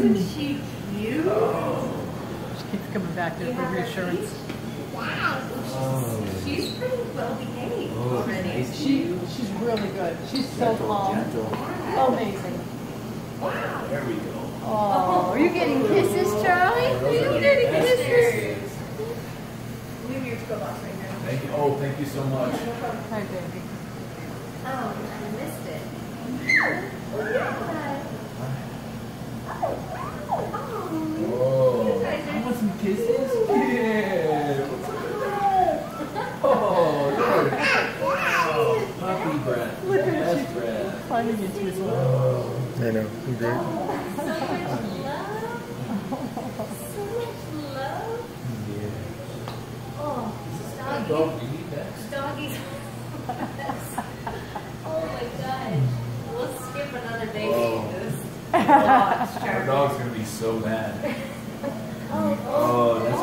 Isn't she cute? She keeps coming back there for reassurance. She's pretty well behaved Oh, already. nice. She's really good. She's so Gentle, calm. gentle. Amazing. There we go. Oh, are you getting kisses, Charlie? Are you getting kisses? Leave your go box right now. Thank you. Oh, thank you so much. Hi, baby. Oh, I missed it. Oh, yeah. Oh, I want some kisses? Yeah. Oh, look. Puppy breath. Look at Best you. breath. Climbing into his lap. Oh. I know. I'm great. So much love. Yeah. Oh, Dog, doggy. you need that? Doggies. Oh my gosh. We'll skip another baby. Oh. Just watch, Our Charlie. dog's gonna be so mad. Oh, Oh, that's